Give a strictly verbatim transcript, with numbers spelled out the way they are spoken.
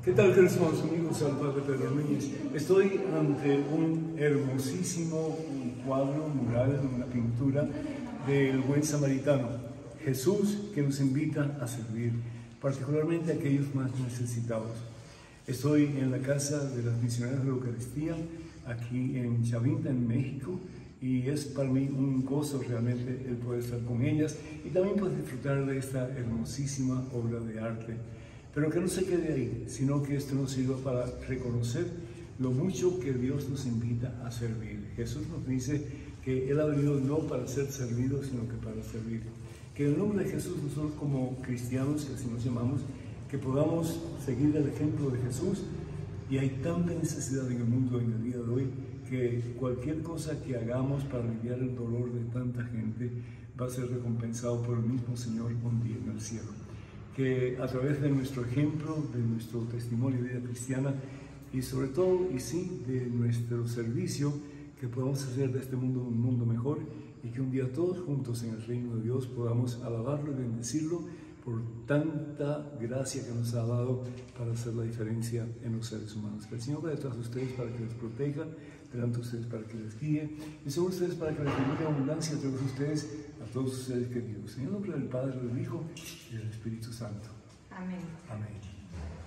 ¿Qué tal, queridos amigos? Al Padre Pedro Núñez. Estoy ante un hermosísimo cuadro mural, una pintura del buen samaritano, Jesús, que nos invita a servir, particularmente a aquellos más necesitados. Estoy en la casa de las misioneras de la Eucaristía, aquí en Chavinta, en México, y es para mí un gozo realmente el poder estar con ellas y también poder disfrutar de esta hermosísima obra de arte. Pero que no se quede ahí, sino que esto nos sirva para reconocer lo mucho que Dios nos invita a servir. Jesús nos dice que Él ha venido no para ser servido, sino que para servir. Que en el nombre de Jesús, nosotros como cristianos, que así nos llamamos, que podamos seguir el ejemplo de Jesús. Y hay tanta necesidad en el mundo en el día de hoy que cualquier cosa que hagamos para aliviar el dolor de tanta gente va a ser recompensado por el mismo Señor un día en el cielo. Que a través de nuestro ejemplo, de nuestro testimonio de vida cristiana y sobre todo, y sí, de nuestro servicio, que podamos hacer de este mundo un mundo mejor y que un día todos juntos en el reino de Dios podamos alabarlo y bendecirlo por tanta gracia que nos ha dado para hacer la diferencia en los seres humanos. Que el Señor va detrás de ustedes para que les proteja, delante de ustedes para que les guíe y sobre ustedes para que les bendiga abundancia a todos ustedes, a todos ustedes queridos. En el nombre del Padre, del Hijo y del Espíritu Santo. Amén. Amén.